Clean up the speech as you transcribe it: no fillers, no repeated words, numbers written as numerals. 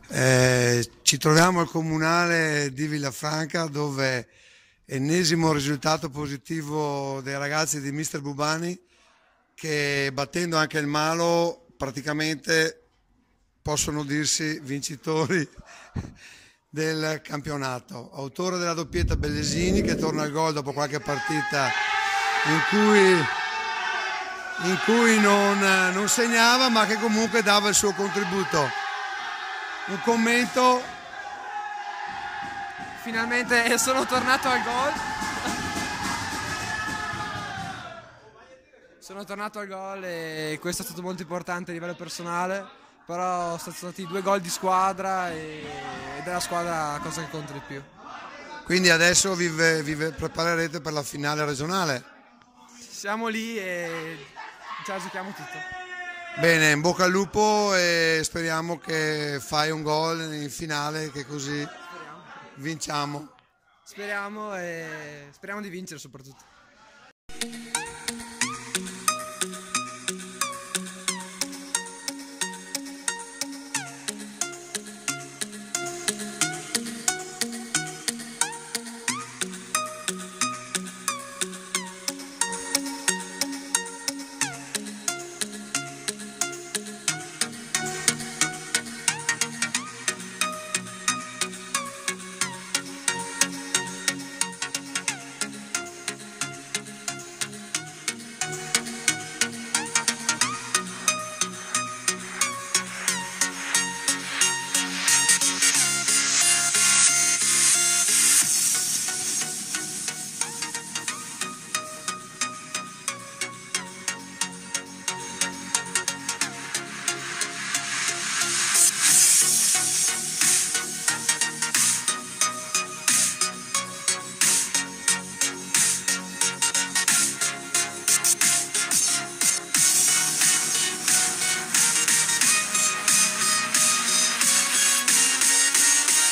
Ci troviamo al comunale di Villafranca dove ennesimo risultato positivo dei ragazzi di Mister Bubani che battendo anche il Malo praticamente possono dirsi vincitori del campionato. Autore della doppietta Bellesini che torna al gol dopo qualche partita in cui non segnava ma che comunque dava il suo contributo. Un commento? Finalmente sono tornato al gol. Sono tornato al gol e questo è stato molto importante a livello personale, però sono stati 2 gol di squadra ed è la squadra la cosa che conta di più. Quindi adesso vi preparerete per la finale regionale? Siamo lì e ce la giochiamo tutto. Bene, in bocca al lupo e speriamo che fai un gol in finale che così vinciamo. Speriamo di vincere soprattutto.